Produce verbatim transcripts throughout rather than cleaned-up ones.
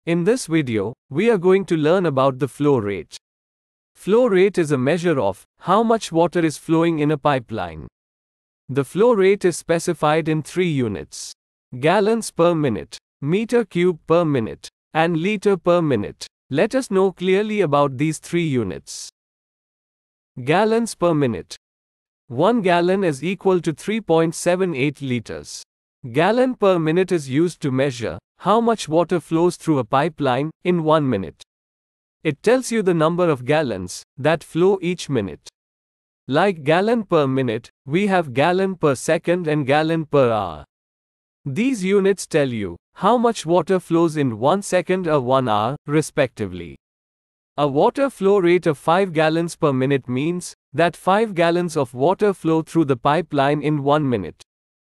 In this video, we are going to learn about the flow rate. Flow rate is a measure of how much water is flowing in a pipeline. The flow rate is specified in three units: gallons per minute, meter cube per minute, and liter per minute. Let us know clearly about these three units. Gallons per minute. one gallon is equal to three point seven eight liters. Gallon per minute is used to measure how much water flows through a pipeline in one minute. It tells you the number of gallons that flow each minute. Like gallon per minute, we have gallon per second and gallon per hour. These units tell you how much water flows in one second or one hour, respectively. A water flow rate of five gallons per minute means that five gallons of water flow through the pipeline in one minute.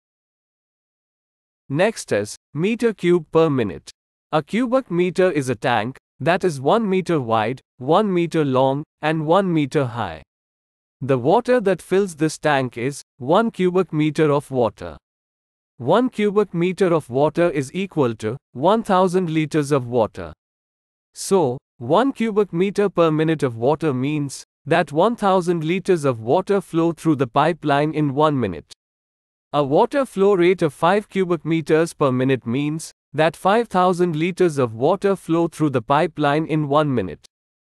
Next is meter cube per minute. A cubic meter is a tank that is one meter wide, one meter long, and one meter high. The water that fills this tank is one cubic meter of water. one cubic meter of water is equal to one thousand liters of water. So, one cubic meter per minute of water means that one thousand liters of water flow through the pipeline in one minute. A water flow rate of five cubic meters per minute means that five thousand liters of water flow through the pipeline in one minute.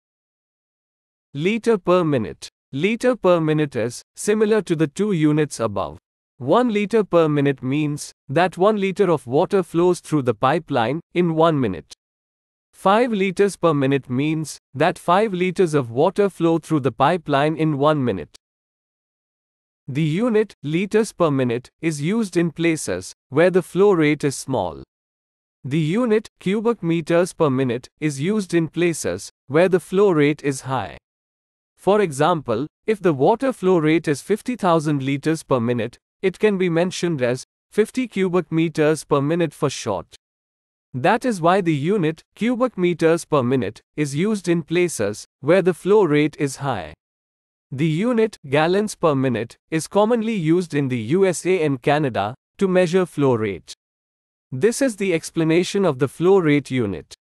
Liter per minute. Liter per minute is similar to the two units above. one liter per minute means that one liter of water flows through the pipeline in one minute. five liters per minute means that five liters of water flow through the pipeline in one minute. The unit, liters per minute, is used in places where the flow rate is small. The unit, cubic meters per minute, is used in places where the flow rate is high. For example, if the water flow rate is fifty thousand liters per minute, it can be mentioned as fifty cubic meters per minute for short. That is why the unit, cubic meters per minute, is used in places where the flow rate is high. The unit, gallons per minute, is commonly used in the U S A and Canada to measure flow rate. This is the explanation of the flow rate unit.